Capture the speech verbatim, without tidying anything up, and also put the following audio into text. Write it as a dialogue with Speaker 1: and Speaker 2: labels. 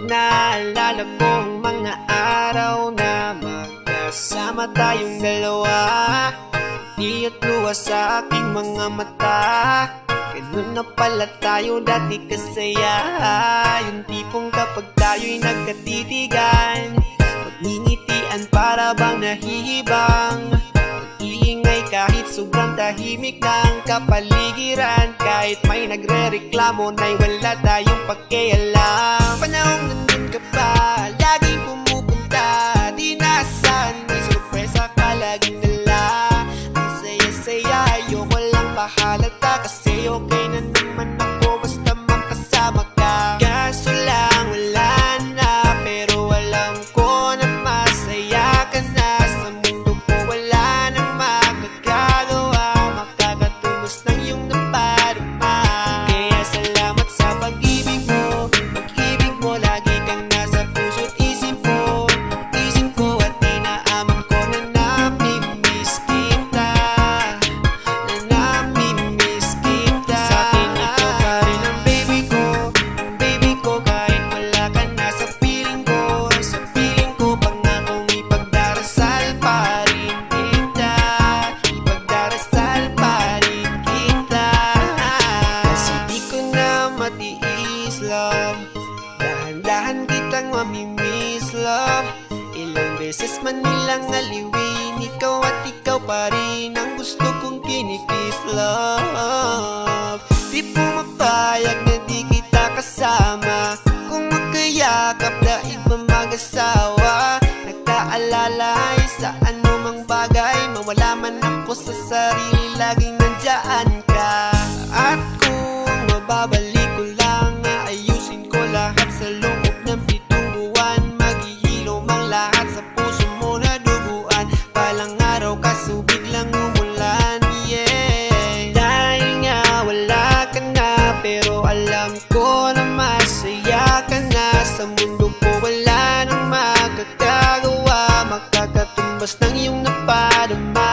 Speaker 1: naalala kong mga araw na magkasama tayong dalawa. Di at luha sa aking mga mata, ganun na pala tayo dati kasaya. Yung tipong kapag tayo'y nagkatitigan, magngingitian para bang nahihibang, mag-iingay kahit sobrang tahimik ng kapaligiran. Kahit may nagre-reklamo na'y wala tayong pakialam. Panahong nandun ka pa, laging pumupunta, di nasaan may sorpresa ka laging dala. Ang saya-saya, ayoko lang pahalata, kasi okay na naman ako basta makasama ka. Kaso lang wala na, pero alam ko na masaya ka na. Sa mundo ko wala nang makakagawa, makakatubos ng iyong naparama. Kaya salamat sa pag-ibig mo, pag-ibig mo lagi kang nasa puso't isip ko. Isip ko at inaamin ko na nami-miss kita, na nami-miss kita. Sa akin ikaw pa rin ang baby ko, ang baby ko kahit wala ka na sa piling ko. Sa piling ko pangakong ipagdarasal pa rin kita, ipagdarasal pa rin kita. Kasi di ko na matiis love, dahan-dahan kitang mamimiss love. Ilang beses man nilang aliwin, ikaw at ikaw pa rin ang gusto kong kinikiss love. Di pumapayag na di kita kasama, kung magkayakap daig pa mag-asawa. Nagkaalala ay sa anumang bagay, mawala man ako sa sarili, laging nandyan ka. At kung mababalik ko lang, ayusin ko lahat sa loob ng pitong buwan. Maghihilom ang lahat sa puso mo na duguan. Palang araw kaso biglang umulan, yeah. Dahil nga wala ka na, pero alam ko na masaya ka na. Sa mundo ko wala nang makakagawa, makakatumbas ng iyong napadama.